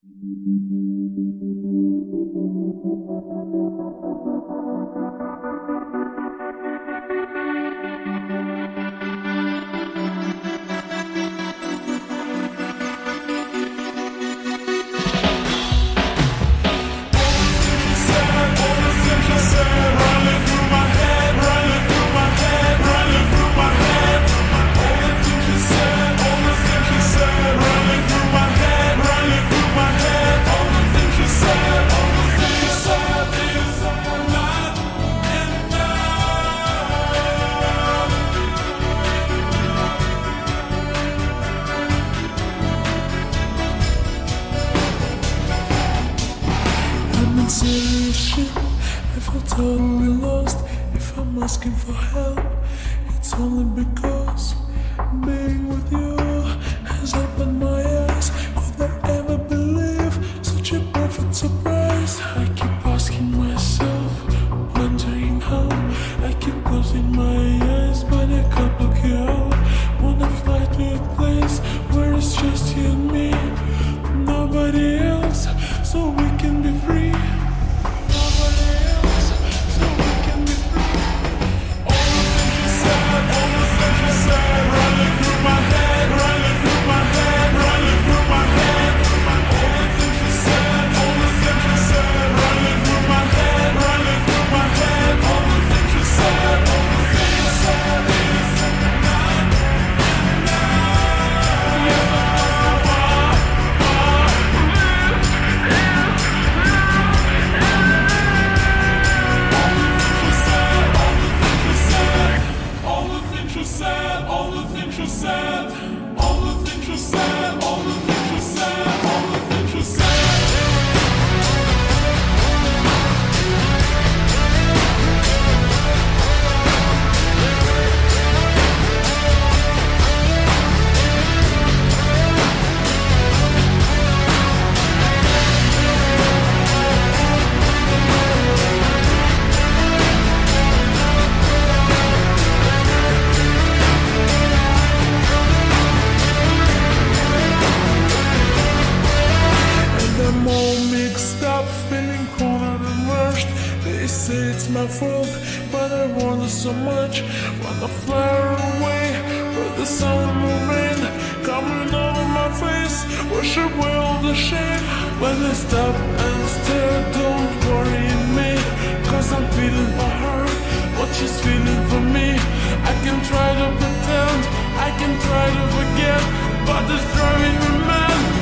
Totally lost. If I'm asking for help, it's only because being with you has opened my eyes. Could I ever believe such a perfect surprise? I keep asking myself, wondering how. I keep closing my eyes, but I can't look you out. Wanna fly to a place where it's just you and me, nobody else, so we can be free. It's my fault, but I want it so much. Wanna fly away, but the sun will rain coming over my face, wash away all the shame. When I stop and stare, don't worry me, cause I'm feeling for her what she's feeling for me. I can try to pretend, I can try to forget, but it's driving me mad.